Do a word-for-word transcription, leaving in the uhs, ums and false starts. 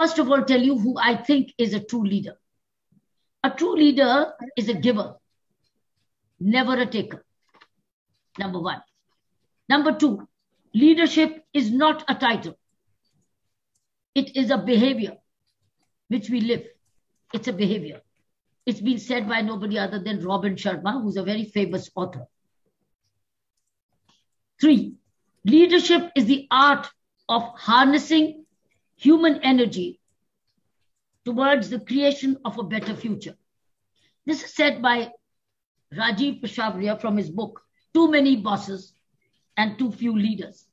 first of all tell you who I think is a true leader. A true leader is a giver, never a taker. Number one. Number two, leadership is not a title. It is a behavior which we live. It's a behavior. It's been said by nobody other than Robin Sharma, who's a very famous author. Three, leadership is the art of harnessing human energy towards the creation of a better future. This is said by Rajiv Peshawariya from his book, Too Many Bosses and Too Few Leaders.